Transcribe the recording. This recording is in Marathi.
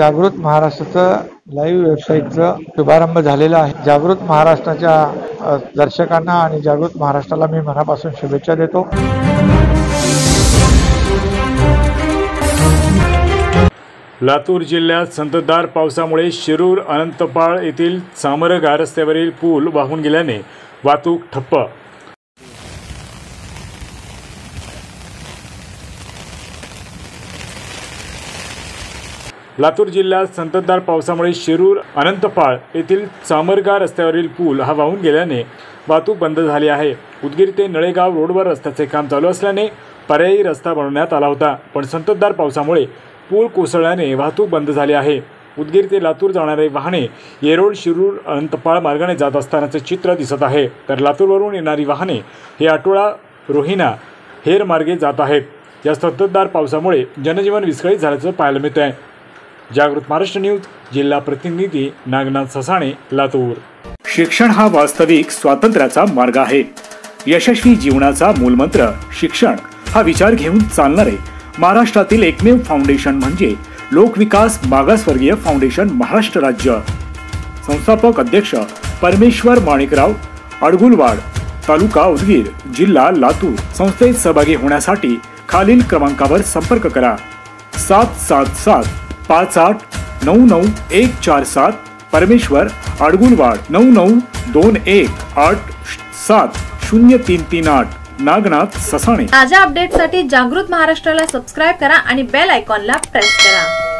जागृत महाराष्ट्राचं लाईव्ह वेबसाईटचा शुभारंभ झालेला आहे। जागृत महाराष्ट्राच्या दर्शकांना आणि जागृत महाराष्ट्राला मी मनापासून शुभेच्छा देतो। लातूर जिल्ह्यात संततधार पावसामुळे शिरूर अनंतपाळ येथील सामरगा रस्त्यावरील पूल वाहून गेल्याने वाहतूक ठप्प। लातूर जिल्ह्यात संततधार पावसामुळे शिरूर अनंतपाळ येथील सामरगा रस्त्यावरील पूल हा वाहून गेल्याने वाहतूक बंद झाली आहे। उदगीर ते नळेगाव रोडवर रस्त्याचे काम चालू असल्याने पर्यायी रस्ता बनवण्यात आला होता, पण संततधार पावसामुळे पूल कोसळल्याने वाहतूक बंद झाली आहे। उदगीर ते लातूर जाणारे वाहने येरोड शिरूर अनंतपाळ मार्गाने जात असतानाचे चित्र दिसत आहे, तर लातूरवरून येणारी वाहने हे आटोळा रोहिणा हेर मार्गे जात आहेत। या संततधार पावसामुळे जनजीवन विस्कळीत झाल्याचं पाहायला मिळत आहे। जागृत महाराष्ट्र न्यूज, जिल्हा प्रतिनिधी नागनाथ ससाणे, लातूर। शिक्षण हा वास्तविक स्वातंत्र्याचा मार्ग आहे। यशस्वी जीवनाचा मूलमंत्र शिक्षण हा विचार घेऊन चालणारे महाराष्ट्रातील एकमेव फाउंडेशन म्हणजे लोकविकास मागासवर्गीय फाउंडेशन महाराष्ट्र राज्य। संस्थापक अध्यक्ष परमेश्वर माणिकराव, अडगुलवाड, तालुका उदगीर, जिल्हा लातूर। संस्थेत सहभागी होण्यासाठी खालील क्रमांकावर संपर्क करा। 777-5899-147 परमेश्वर, अडगुलवाड 9921870338 नागनाथ ससाणे। ताज्या अपडेटसाठी जागृत महाराष्ट्राला सबस्क्राइब करा आणि बेल आयकॉनला प्रेस करा।